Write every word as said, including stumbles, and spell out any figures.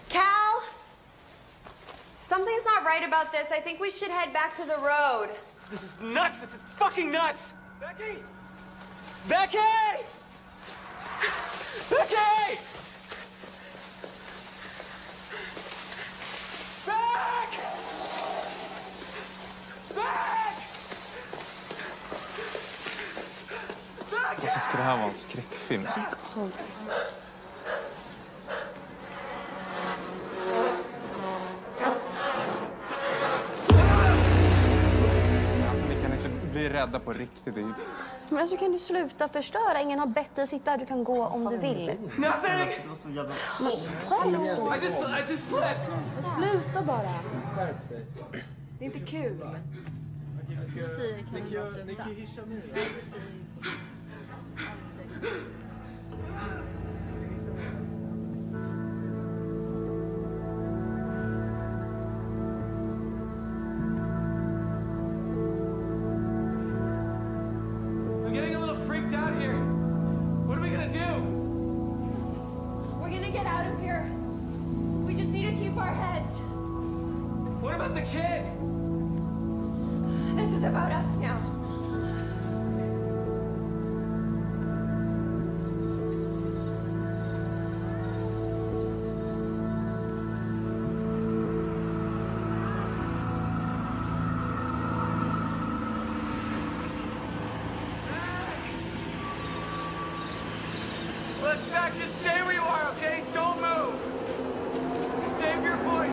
Cal? Something's not right about this. I think we should head back to the road. This is nuts! This is fucking nuts! Becky! Becky! Becky! Back! Back! Och så ska det här vara en skräckfilm. Alltså, ni kan inte bli rädda på riktigt. Det är... Men alltså, kan du sluta förstöra? Ingen har bett dig sitta här. Du kan gå om du vill. Nothing! Hallå! I just, I just slept! Sluta bara. Det är inte kul. Jag skulle säga, kan du bara sluta? I'm getting a little freaked out here. What are we gonna do? We're gonna get out of here. We just need to keep our heads. What about the kid? This is about us now. Let's back and stay where you are, okay?